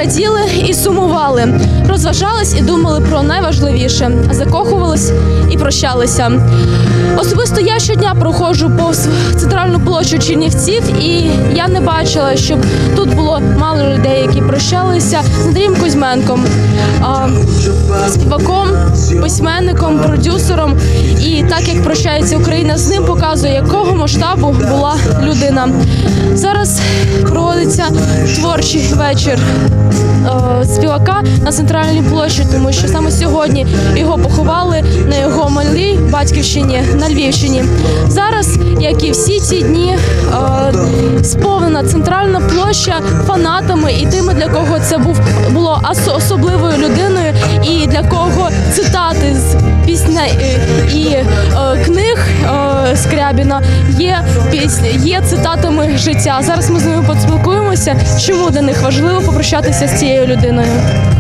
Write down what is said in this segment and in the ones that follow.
раділи і сумували, розважались і думали про найважливіше, закохувались і прощалися. Особисто я щодня проходжу повз центральну площу Чернівців, і я не бачила, щоб тут було мало людей, які прощалися з Андрієм Кузьменком, співаком, письменником, продюсером. І так, як прощається Україна з ним, показує, якого масштабу була людина. Зараз проводиться творчий вечір співака на центральній площі, тому що саме сьогодні його поховали на його малій батьківщині на Львівщині. Зараз, як і всі ці дні, сповнена центральна площа фанатами і тими, для кого це було особливою людиною, і для кого цитати з пісень і книг Скрябіна є цитатами життя. Зараз ми з ними поспілкуємося, чому для них важливо попрощатися з цією людиною.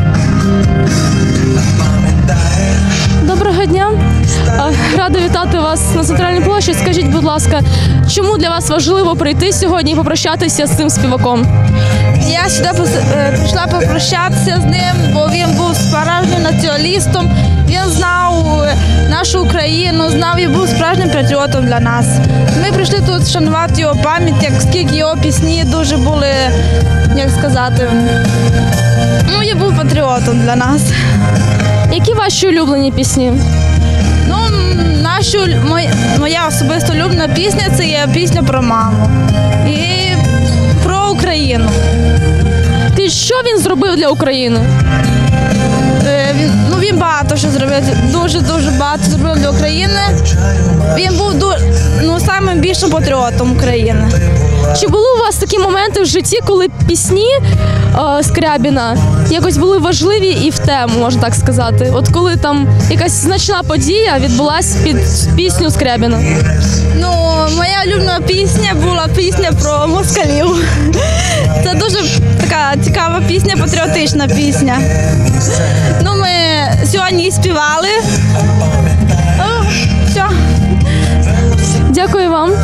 Доброго дня! Рада вітати вас на центральній площі. Скажіть, будь ласка, чому для вас важливо прийти сьогодні і попрощатися з цим співаком? Я сюди прийшла попрощатися з ним, бо він був справжнім націоналістом, він знав нашу Україну, знав і був справжнім патріотом для нас. Ми прийшли тут вшанувати його пам'ять, оскільки його пісні дуже були, як сказати, він був патріотом для нас. Які ваші улюблені пісні? Моя особисто улюблена пісня – це є пісня про маму і про Україну. Що він зробив для України? Він багато що зробив, дуже багато зробив для України. Він був самим більшим патріотом України. Чи були у вас такі моменти в житті, коли пісні Скрябіна якось були важливі і в тему, можна так сказати? От коли там якась значна подія відбулася під пісню Скрябіна? Моя улюблена пісня була пісня про москалів. Це дуже така цікава пісня, патріотична пісня. Ми сьогодні її співали. Все. Дякую вам.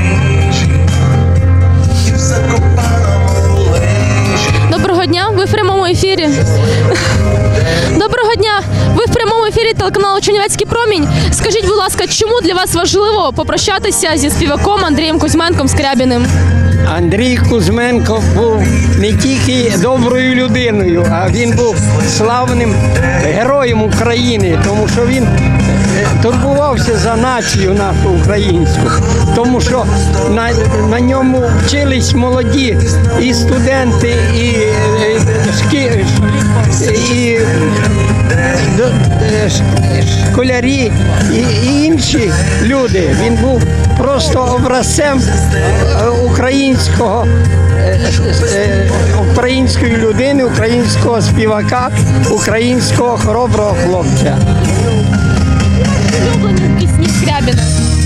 Доброго дня, ви в прямому ефірі. Доброго дня, ви в прямому ефірі телеканалу Чернівецький промінь. Скажіть, будь ласка, чому для вас важливо попрощатися зі співаком Андрієм Кузьменком Скрябіним? Андрій Кузьменко був не тільки доброю людиною, а він був славним героєм України, тому що він турбувався за націю нашу українську, тому що на ньому вчились молоді і студенти, і школярі, і інші люди. Він був просто образцем української людини, українського співака, українського хороброго хлопця. Улюблені пісні Скрябіна.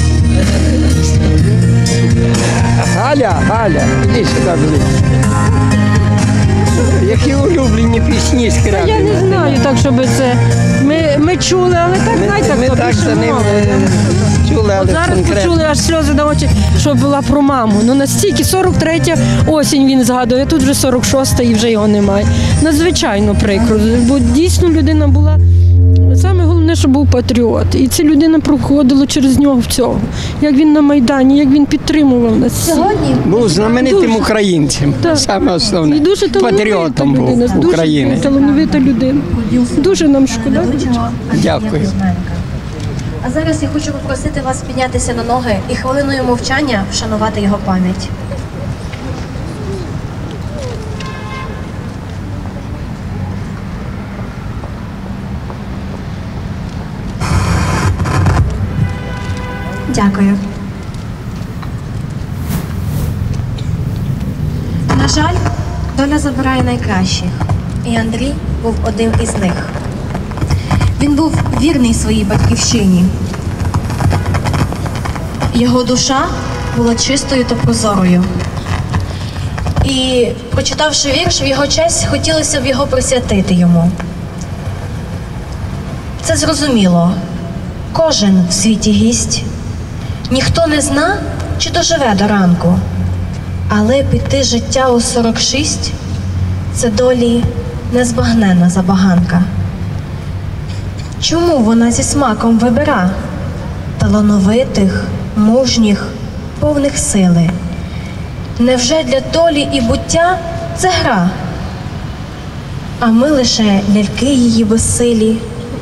Галя, іди сюди ближче. Які улюблені пісні Скрябіна? Я не знаю, так, щоб це... Ми чули, але так, знаєте, ми так за ним чули, але зараз конкретно. почули аж сльози на очі, що була про маму. Настільки 43-я осінь він згадує, тут вже 46-та і вже його немає. Надзвичайно прикро, бо дійсно людина була... Саме головне, що був патріот. І ця людина проходила через нього всього. Як він на Майдані, як він підтримував нас. Сьогодні Був знаменитим українцем, саме основне. І дуже патріотом був України. Дуже талановита людина. Дуже нам шкода. Дякую. А зараз я хочу попросити вас піднятися на ноги і хвилиною мовчання вшанувати його пам'ять. Дякую. На жаль, доля забирає найкращих, і Андрій був одним із них. Він був вірний своїй батьківщині. Його душа була чистою та прозорою. І, прочитавши вірш, в його честь хотілося б його присвятити йому. Це зрозуміло. Кожен в світі гість. Ніхто не зна, чи доживе до ранку. Але піти життя у 46 – це долі незбагненна забаганка. Чому вона зі смаком вибира талановитих, мужніх, повних сили? Невже для долі і буття це гра? А ми лише ляльки її безсилі.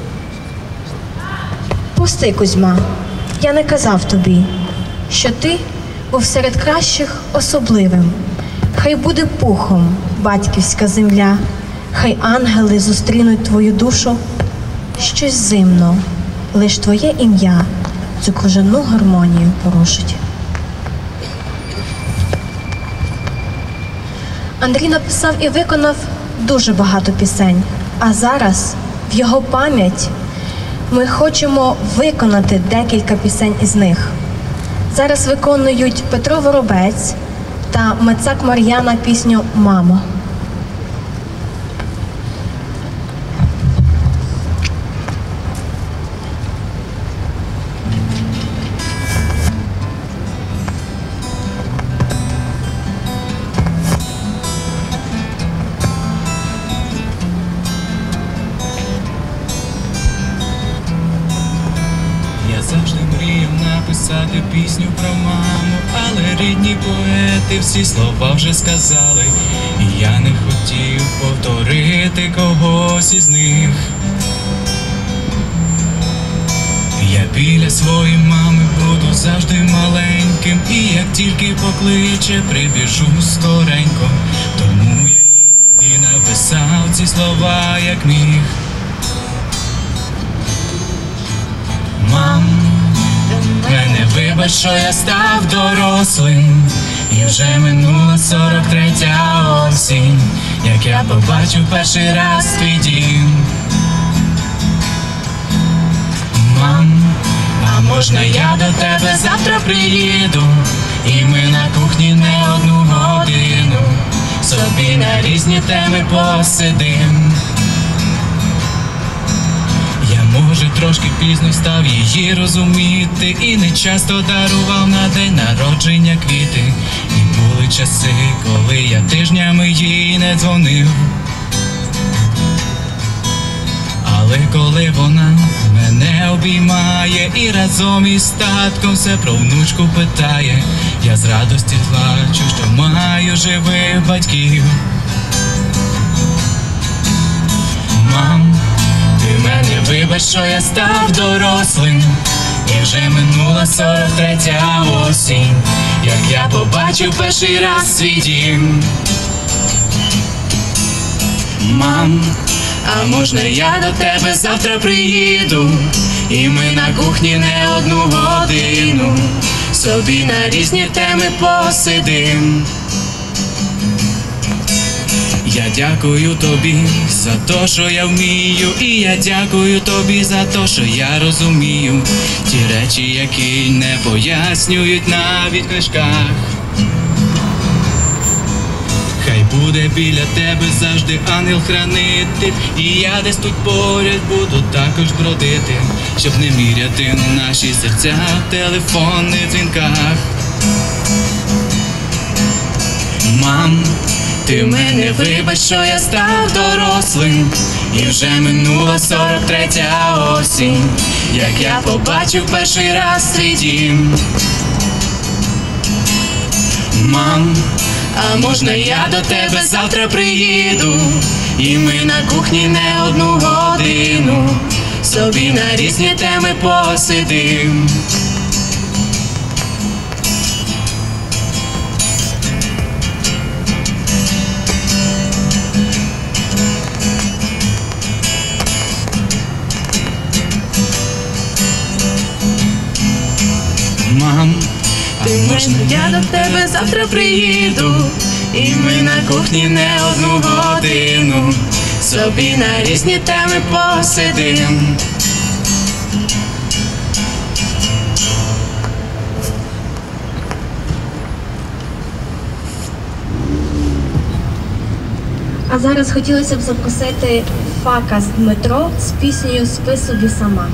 Пусти, Кузьма, я не казав тобі, що ти був серед кращих особливим. Хай буде пухом батьківська земля, хай ангели зустрінуть твою душу. Щось зимно, лиш твоє ім'я цю кружану гармонію порушить. Андрій написав і виконав дуже багато пісень, а зараз в його пам'ять ми хочемо виконати декілька пісень із них. Зараз виконують Петро Воробець та Мецак Мар'яна пісню «Мамо». Завжди мріяв написати пісню про маму, але рідні поети всі слова вже сказали, і я не хотів повторити когось із них. Я біля своєї мами буду завжди маленьким, і як тільки покличе, прибіжу скоренько. Тому я їй і написав ці слова, як міг. Мам, мене вибач, що я став дорослим, і вже минула 43-я осінь, як я побачив перший раз твій дім. Мам, а можна я до тебе завтра приїду, і ми на кухні не одну годину собі на різні теми посидим. Може, трошки пізно став її розуміти, і не часто дарував на день народження квіти. І були часи, коли я тижнями їй не дзвонив. Але коли вона мене обіймає і разом із татком все про внучку питає, я з радості плачу, що маю живих батьків. Мам, ти мене вибач, що я став дорослим, і вже минула 43-я осінь, як я побачив перший раз свій дім. Мам, а можна я до тебе завтра приїду, і ми на кухні не одну годину собі на різні теми посидим. Я дякую тобі за те, що я вмію, і я дякую тобі за те, що я розумію ті речі, які не пояснюють навіть в книжках. Хай буде біля тебе завжди ангел-хранитель, і я десь тут поряд буду також бродити, щоб не міряти наші серця в телефонних дзвінках. Мам, ти мене вибач, що я став дорослим, і вже минула 43-я осінь, як я побачив перший раз свій дім. Мам, а можна я до тебе завтра приїду, і ми на кухні не одну годину собі на різні теми посидим. Мам, а можна я до тебе завтра приїду, і ми на кухні не одну годину собі на різні теми посидим. А зараз хотілося б запросити Факас Дмитро з піснею «Спи собі сама».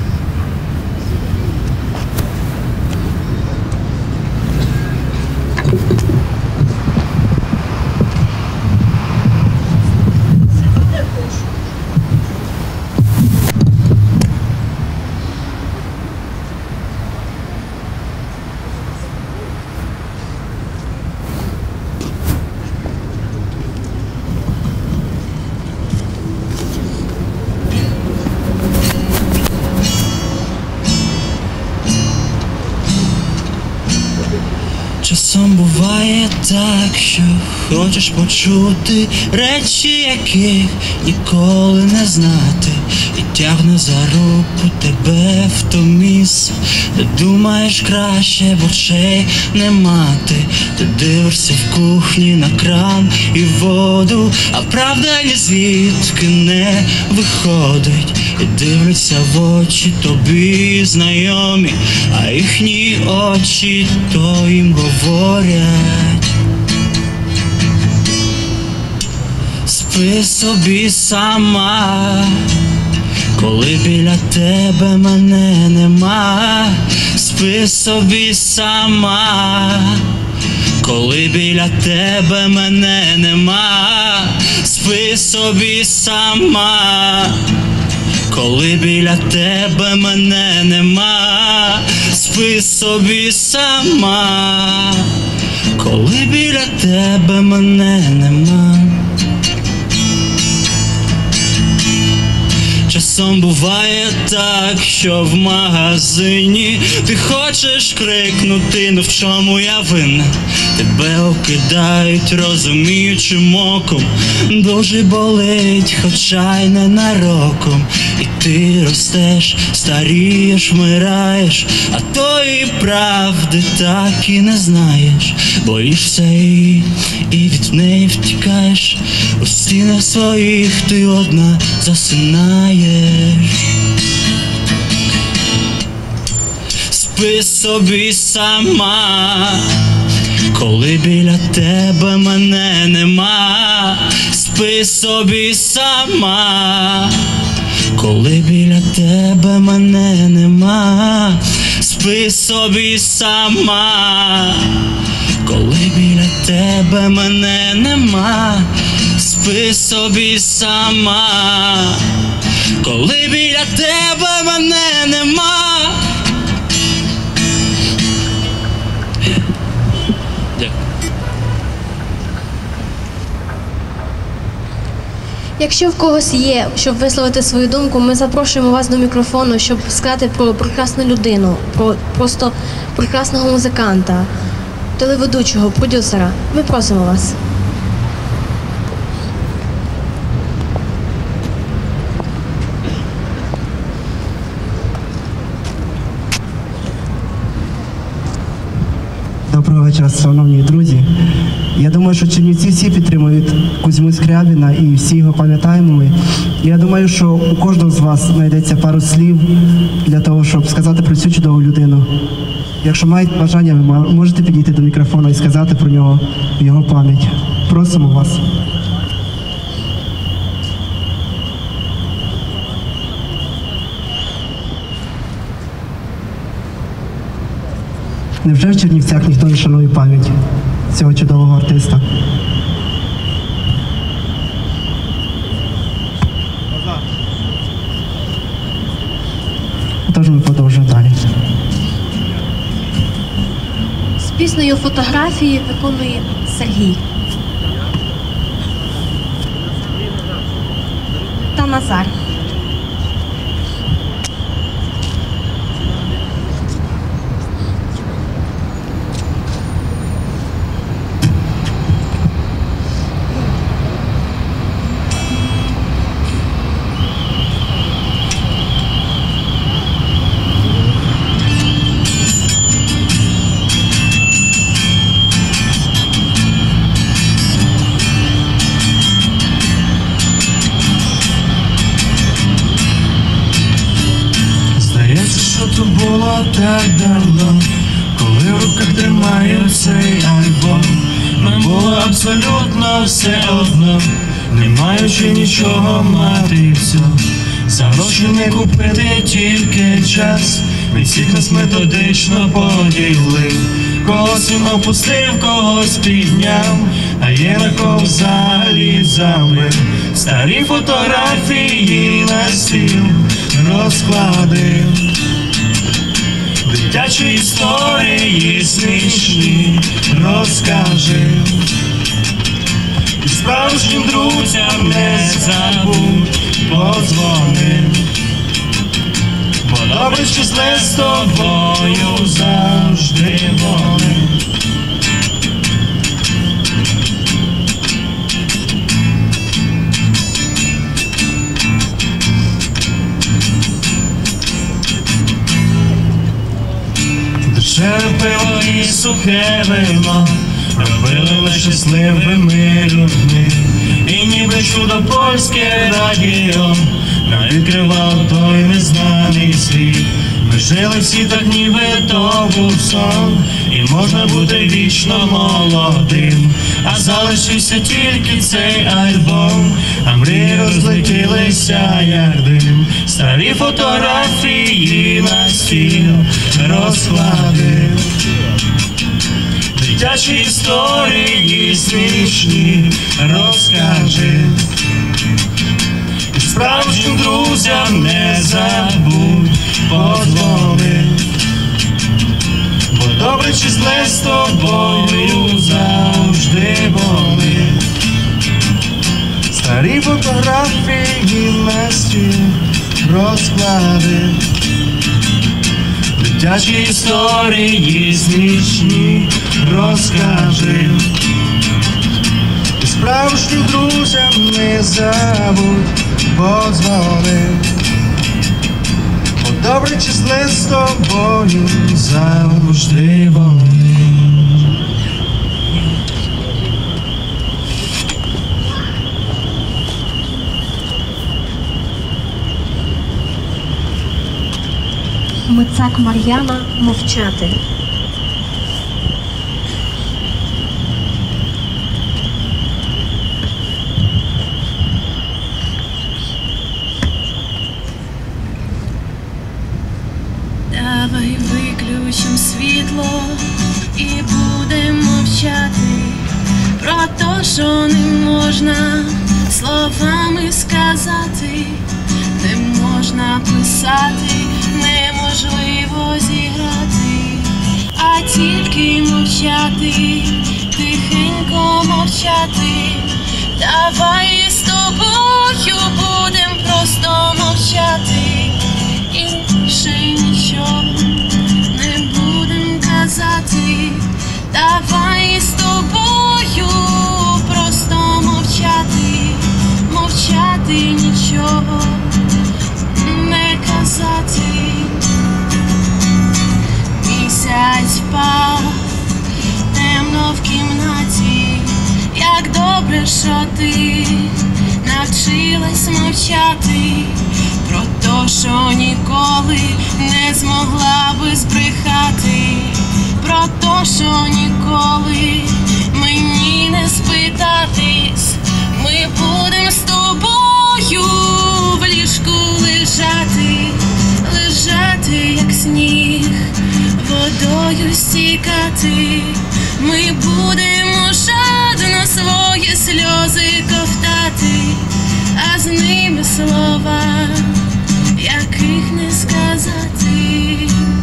Часом буває так, що хочеш почути речі, яких ніколи не знати, і тягне за руку тебе в то місце, де думаєш краще, б очей не мати. Ти дивишся в кухні на кран і воду, а правда ні звідки не виходить. І дивляться в очі тобі знайомі, а їхні очі то їм говорять. Спи собі сама, коли біля тебе мене нема. Спи собі сама, коли біля тебе мене нема. Спи собі сама, коли біля тебе мене нема. Спи собі сама, коли біля тебе мене нема. Часом буває так, що в магазині ти хочеш крикнути, ну в чому я винна? Тебе окидають розуміючим оком, дуже болить, хоча й ненароком. І ти ростеш, старієш, вмираєш, а тої правди так і не знаєш. Боїшся її і від неї втікаєш, у стінах своїх ти одна засинаєш. Спи собі сама, коли біля тебе мене нема. Спи собі сама, коли біля тебе мене нема. Спи собі сама, коли біля тебе мене нема. Спи собі сама, коли біля тебе мене нема. Якщо в когось є, щоб висловити свою думку, ми запрошуємо вас до мікрофону, щоб сказати про прекрасну людину, про просто прекрасного музиканта, телеведучого, продюсера. Ми просимо вас. Доброго вечора, шановні друзі. Я думаю, що чернівці всі підтримують Кузьму Скрябіна і всі його пам'ятаємо ми. Я думаю, що у кожного з вас знайдеться пару слів для того, щоб сказати про цю чудову людину. Якщо маєте бажання, ви можете підійти до мікрофону і сказати про нього в його пам'ять. Просимо вас. Невже в Чернівцях ніхто не шанує пам'ять цього чудового артиста? Тож ми продовжуємо далі. З піснею «Фотографії» виконує Сергій та Назар. То було так давно, коли в руках тримаю цей альбом. Нам було абсолютно все одно, не маючи нічого мати і все. За гроші не купити тільки час, від всіх нас методично поділив. Когось він опустив, когось підняв, а є на кого взагалі забив. Старі фотографії на стіл розкладив, дитячі історії смішні розкажи. І справжнім друзям не забудь подзвони, бо добре щасливе з тобою завжди вони. пиво і сухе вино робили нас щасливими людьми. І ніби чудо польське радіо нам відкривав той незнаний світ. Ми жили всі так, ніби то був сон, і можна бути вічно молодим. А залишився тільки цей альбом, а мрії розлетілися, як дим. Старі фотографії на стіл розклади, дитячі історії смішні розкажи. І справжнім друзям не забудь подзвони, бо добре чи зле з тобою завжди були. Старі фотографії на стіл розклади, дитячі історії смішні розкажи. І справжнім друзям не забудь подзвони, бо добре чи зле з тобою завжди вони. Мицак Мар'яна «Мовчати». Давай виключим світло і будемо мовчати про те, що не можна словами сказати, не можна писати, неможливо зіграти, а тільки мовчати, тихенько мовчати. Давай з тобою будем просто мовчати, інше нічого не будем казати. Давай з тобою просто мовчати, мовчати, нічого не казати. Місяць впав темно в кімнаті, як добре, що ти навчилась мовчати про те, що ніколи не змогла би збрехати, про те, що ніколи мені не спитатись. Ми будем з тобою в ліжку лежати, лежати, як сніг, водою стікати. Ми будемо жадно свої сльози ковтати, а з ними слова, яких не сказати.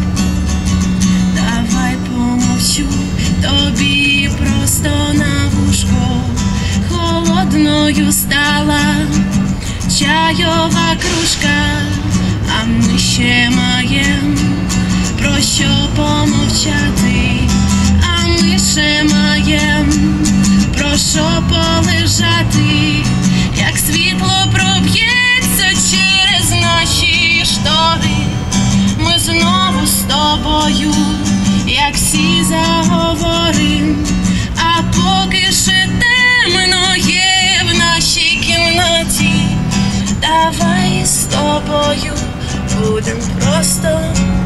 Давай помовчу тобі просто на вушко, холодною стала чайова кружка, а ми ще маєм про що помовчати, а ми ще маєм про що полежати, як світло проб'ється через наші штори. Ми знову з тобою, як всі заговорим, а поки ще темно є в нашій кімнаті. Давай з тобою будем просто.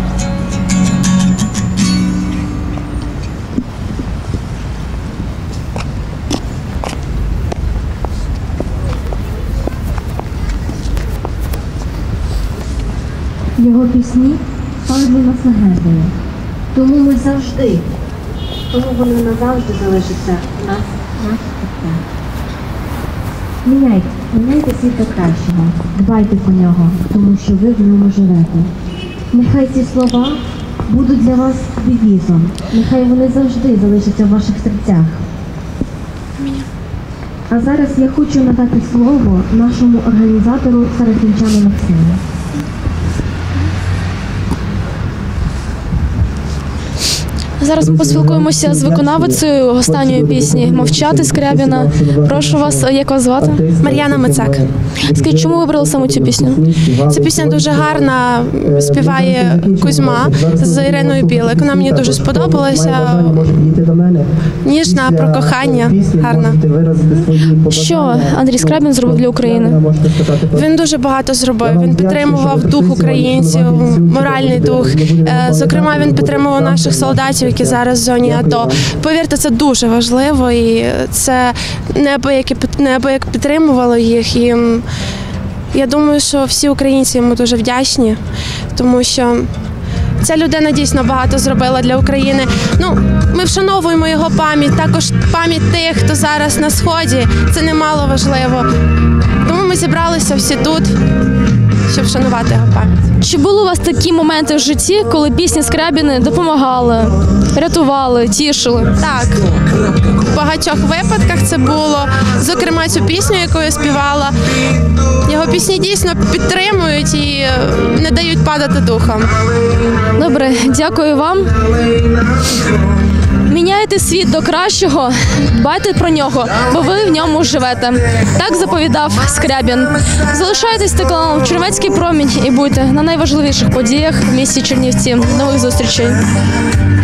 Його пісні справді нас нагадує. Тому ми завжди, тому вони назавжди залишаться в нас на серцях. Міняйте світ до кращого, дбайте про нього, тому що ви в ньому живете. Нехай ці слова будуть для вас девізом, нехай вони завжди залишаться в ваших серцях. А зараз я хочу надати слово нашому організатору Сарафінчану Максиму. Зараз ми поспілкуємося з виконавицею останньої пісні «Мовчати» Скрябіна. Прошу вас, як вас звати? Мар'яна Мицак. Скажіть, чому ви вибрали саме цю пісню? Ця пісня дуже гарна, співає Кузьма з Іриною Білик. Вона мені дуже сподобалася. Ніжна, про кохання, гарна. Що Андрій Скрябін зробив для України? Він дуже багато зробив. Він підтримував дух українців, моральний дух. Зокрема, він підтримував наших солдатів, які зараз в зоні АТО. Повірте, це дуже важливо, і це неабияк підтримувало їх. І я думаю, що всі українці йому дуже вдячні, тому що ця людина дійсно багато зробила для України. Ми вшановуємо його пам'ять, також пам'ять тих, хто зараз на Сході. Це немало важливо. Тому ми зібралися всі тут, щоб вшанувати його пам'ять. Чи були у вас такі моменти в житті, коли пісні Скрябіни допомагали, рятували, тішили? Так, в багатьох випадках це було. Зокрема, цю пісню, яку я співала. Його пісні дійсно підтримують і не дають падати духом. Добре, дякую вам. Міняйте світ до кращого, дбайте про нього, бо ви в ньому живете. Так заповідав Скрябін. Залишайтесь телеканалом «Чернівецький промінь» і будьте на найважливіших подіях в місті Чернівці. Нових зустрічей.